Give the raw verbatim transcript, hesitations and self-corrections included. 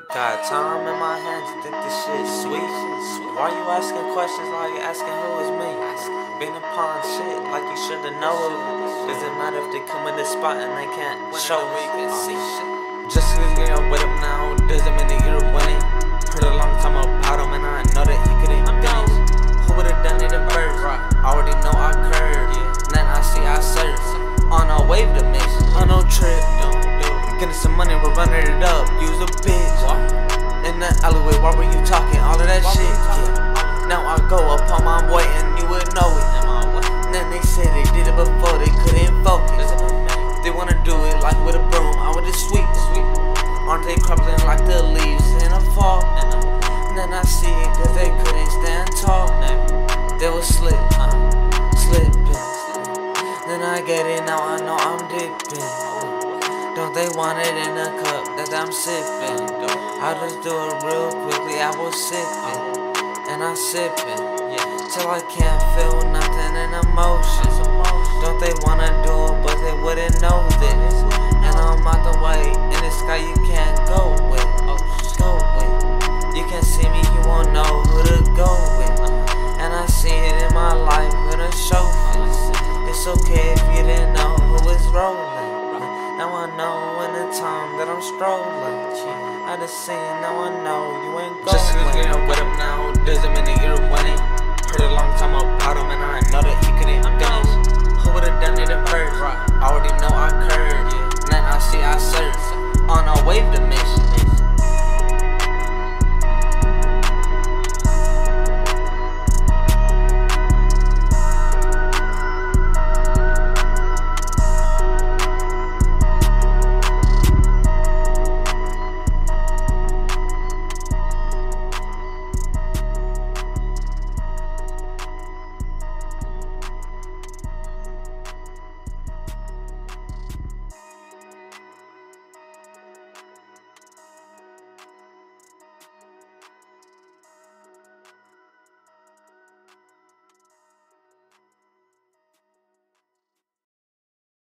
Got time in my hands, you think this shit sweet? Why you asking questions like you asking who is me? Been upon shit like you should've known it. Doesn't matter if they come in this spot and they can't show me. Just cause you get with him now doesn't mean that you're winning. Heard a long time about him and I know that he couldn't finish. Who would've done it at first? Already know I curved. Then I see I surf on a wave to miss. On no trip, getting some money, we're running it up. Use a bitch in the alleyway. Why were you talking all of that shit? Yeah. Now I go up on my way and you would know it. And then they said they did it before, they couldn't focus. They wanna do it like with a broom, I would just sweep. Aren't they crumbling like the leaves in a fall? And then I see it cause they couldn't stand tall. They was slip, uh, slipping. Then I get it, now I know I'm dipping. Don't they want it in a cup that I'm sipping? I just do it real quickly, I was sipping. And I'm sipping, till I can't feel nothing in emotions. Don't they wanna do it, but they wouldn't know this. And I'm out the way, in the sky you can't go with. Go with. You can see me, you won't know who to go with. And I see it in my life with a chauffeur. It's okay if you didn't know who was rolling. Now I know in the time that I'm strolling. I just seen, now I know you ain't going. Just cause you're with him now doesn't mean that you're winning. Heard a long time about him and I know that he couldn't finish. Who would've done it at first? Already know I curved. Then I see I surf on a wave to miss.